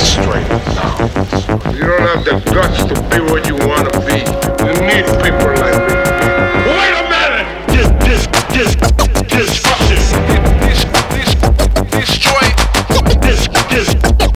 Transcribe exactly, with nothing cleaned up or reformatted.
straight. You don't have the guts to be what you want to be. You need people like